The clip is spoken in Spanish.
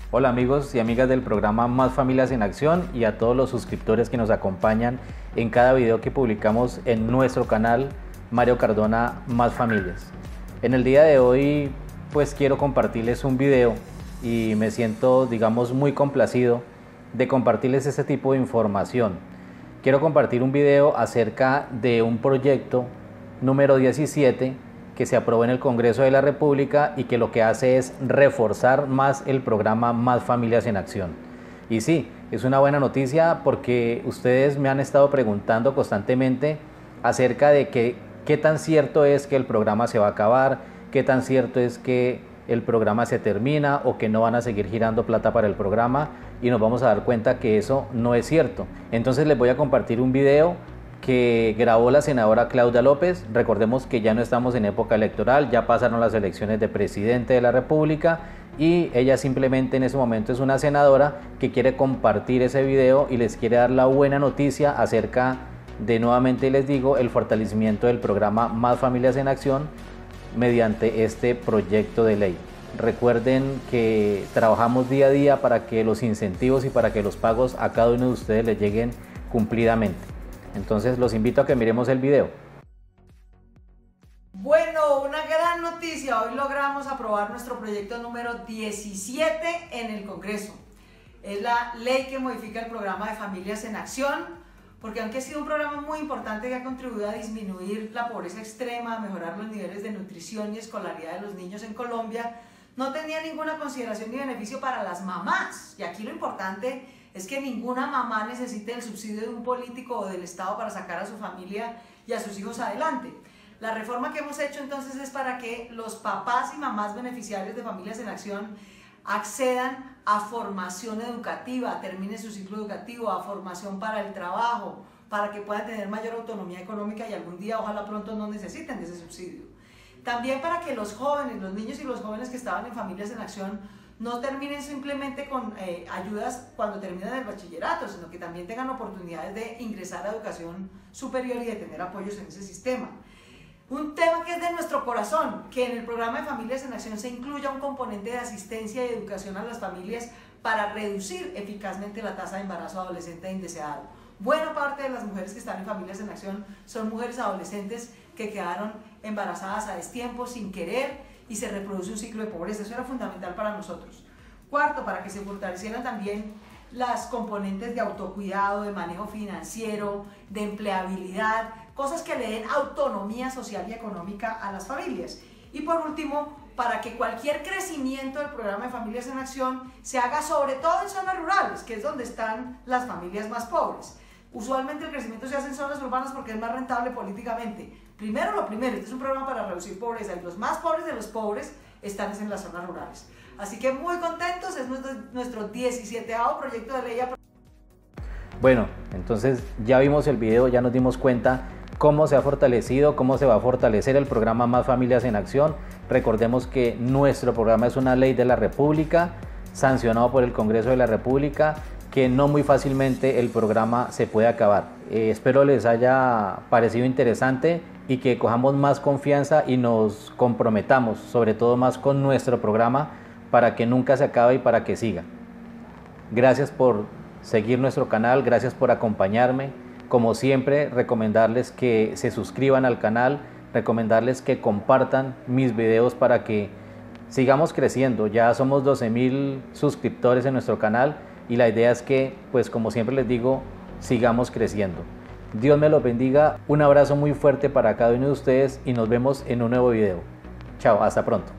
Hola amigos y amigas del programa Más Familias en Acción y a todos los suscriptores que nos acompañan en cada video que publicamos en nuestro canal Mario Cardona Más Familias. En el día de hoy pues quiero compartirles un video y me siento muy complacido de compartirles este tipo de información. Quiero compartir un video acerca de un proyecto número 17 que se aprobó en el Congreso de la República y que lo que hace es reforzar más el programa Más Familias en Acción. Y sí, es una buena noticia porque ustedes me han estado preguntando constantemente acerca de qué tan cierto es que el programa se va a acabar, qué tan cierto es que el programa se termina o que no van a seguir girando plata para el programa, y nos vamos a dar cuenta que eso no es cierto. Entonces les voy a compartir un video que grabó la senadora Claudia López. Recordemos que ya no estamos en época electoral, ya pasaron las elecciones de presidente de la República y ella simplemente en ese momento es una senadora que quiere compartir ese video y les quiere dar la buena noticia acerca de, nuevamente les digo, el fortalecimiento del programa Más Familias en Acción mediante este proyecto de ley. Recuerden que trabajamos día a día para que los incentivos y para que los pagos a cada uno de ustedes les lleguen cumplidamente. Entonces los invito a que miremos el video. Bueno, una gran noticia. Hoy logramos aprobar nuestro proyecto número 17 en el Congreso. Es la ley que modifica el programa de Familias en Acción, porque aunque ha sido un programa muy importante que ha contribuido a disminuir la pobreza extrema, a mejorar los niveles de nutrición y escolaridad de los niños en Colombia, no tenía ninguna consideración ni beneficio para las mamás. Y aquí lo importante es que ninguna mamá necesite el subsidio de un político o del Estado para sacar a su familia y a sus hijos adelante. La reforma que hemos hecho entonces es para que los papás y mamás beneficiarios de Familias en Acción accedan a formación educativa, terminen su ciclo educativo, a formación para el trabajo, para que puedan tener mayor autonomía económica y algún día, ojalá pronto, no necesiten de ese subsidio. También para que los jóvenes, los niños y los jóvenes que estaban en Familias en Acción no terminen simplemente con ayudas cuando terminan el bachillerato, sino que también tengan oportunidades de ingresar a educación superior y de tener apoyos en ese sistema. Un tema que es de nuestro corazón, que en el programa de Familias en Acción se incluya un componente de asistencia y educación a las familias para reducir eficazmente la tasa de embarazo adolescente indeseado. Buena parte de las mujeres que están en Familias en Acción son mujeres adolescentes que quedaron embarazadas a destiempo, sin querer, y se reproduce un ciclo de pobreza. Eso era fundamental para nosotros. Cuarto, para que se fortalecieran también las componentes de autocuidado, de manejo financiero, de empleabilidad, cosas que le den autonomía social y económica a las familias. Y por último, para que cualquier crecimiento del programa de Familias en Acción se haga sobre todo en zonas rurales, que es donde están las familias más pobres. Usualmente el crecimiento se hace en zonas urbanas porque es más rentable políticamente. Primero lo primero, este es un programa para reducir pobreza y los más pobres de los pobres están en las zonas rurales. Así que muy contentos, es nuestro 17º proyecto de ley. Bueno, entonces ya vimos el video, ya nos dimos cuenta cómo se ha fortalecido, cómo se va a fortalecer el programa Más Familias en Acción. Recordemos que nuestro programa es una ley de la República, sancionado por el Congreso de la República, que no muy fácilmente el programa se puede acabar. Espero les haya parecido interesante y que cojamos más confianza y nos comprometamos, sobre todo más con nuestro programa, para que nunca se acabe y para que siga. Gracias por seguir nuestro canal, gracias por acompañarme. Como siempre, recomendarles que se suscriban al canal, recomendarles que compartan mis videos para que sigamos creciendo. Ya somos 12,000 suscriptores en nuestro canal y la idea es que, pues como siempre les digo, sigamos creciendo. Dios me los bendiga, un abrazo muy fuerte para cada uno de ustedes y nos vemos en un nuevo video. Chao, hasta pronto.